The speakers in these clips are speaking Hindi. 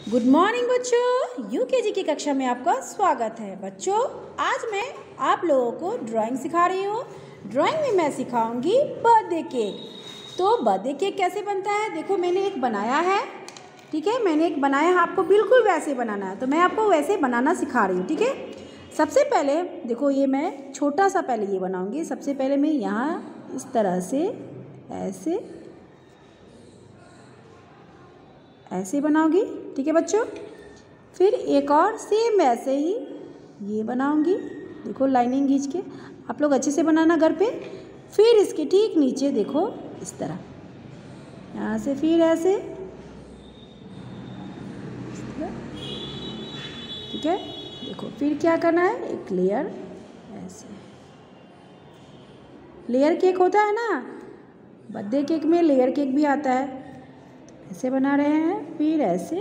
गुड मॉर्निंग बच्चों, यूकेजी की कक्षा में आपका स्वागत है। बच्चों, आज मैं आप लोगों को ड्राइंग सिखा रही हूँ। ड्राइंग में मैं सिखाऊंगी बर्थडे केक। तो बर्थडे केक कैसे बनता है, देखो मैंने एक बनाया है। ठीक है, मैंने एक बनाया है, आपको बिल्कुल वैसे बनाना है, तो मैं आपको वैसे बनाना सिखा रही हूँ। ठीक है, सबसे पहले देखो ये मैं छोटा सा पहले ये बनाऊँगी। सबसे पहले मैं यहाँ इस तरह से ऐसे बनाऊंगी। ठीक है बच्चों, फिर एक और सेम ऐसे ही ये बनाऊंगी। देखो लाइनिंग खींच के, आप लोग अच्छे से बनाना घर पे। फिर इसके ठीक नीचे देखो इस तरह, यहाँ से फिर ऐसे, इस तरह। ठीक है, देखो फिर क्या करना है, एक लेयर ऐसे। लेयर केक होता है ना, बर्थडे केक में लेयर केक भी आता है, ऐसे बना रहे हैं। फिर ऐसे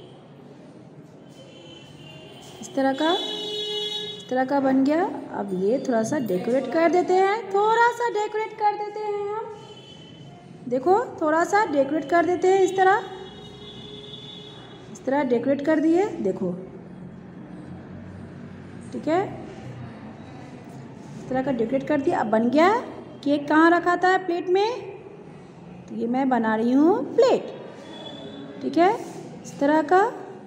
इस तरह का बन गया। अब ये थोड़ा सा डेकोरेट कर देते हैं, थोड़ा सा डेकोरेट कर देते हैं हम। देखो थोड़ा सा डेकोरेट कर देते हैं, इस तरह डेकोरेट कर दिए। देखो ठीक है, इस तरह का डेकोरेट कर दिया। अब बन गया। केक कहाँ रखा था, प्लेट में, तो ये मैं बना रही हूँ प्लेट। ठीक है, इस तरह का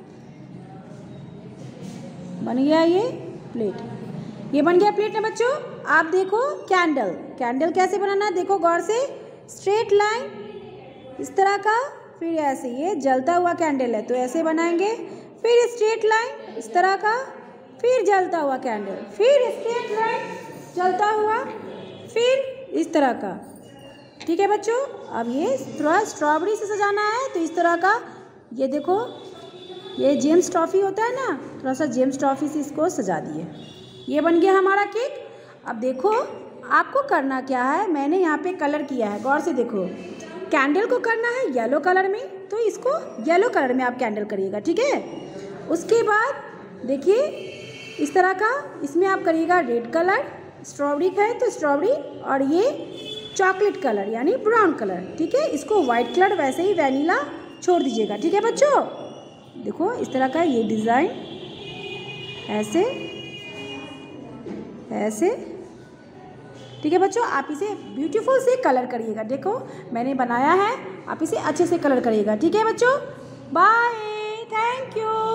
बन गया ये प्लेट। ये बन गया प्लेट ना बच्चों। आप देखो कैंडल कैसे बनाना है, देखो गौर से। स्ट्रेट लाइन इस तरह का, फिर ऐसे ये जलता हुआ कैंडल है तो ऐसे बनाएंगे। फिर स्ट्रेट लाइन इस तरह का, फिर जलता हुआ कैंडल, फिर स्ट्रेट लाइन जलता हुआ, फिर इस तरह का। ठीक है बच्चों, अब ये थोड़ा स्ट्रॉबेरी से सजाना है तो इस तरह का, ये देखो ये जेम्स टॉफ़ी होता है ना, थोड़ा सा जेम्स टॉफ़ी से इसको सजा दिए। ये बन गया हमारा केक। अब देखो आपको करना क्या है, मैंने यहाँ पे कलर किया है, गौर से देखो। कैंडल को करना है येलो कलर में, तो इसको येलो कलर में आप कैंडल करिएगा। ठीक है, उसके बाद देखिए इस तरह का, इसमें आप करिएगा रेड कलर, स्ट्रॉबेरी है तो स्ट्रॉबेरी, और ये चॉकलेट कलर यानी ब्राउन कलर। ठीक है, इसको वाइट कलर वैसे ही वैनिला छोड़ दीजिएगा। ठीक है बच्चों, देखो इस तरह का ये डिज़ाइन ऐसे ऐसे। ठीक है बच्चों, आप इसे ब्यूटीफुल से कलर करिएगा। देखो मैंने बनाया है, आप इसे अच्छे से कलर करिएगा। ठीक है बच्चों, बाय, थैंक यू।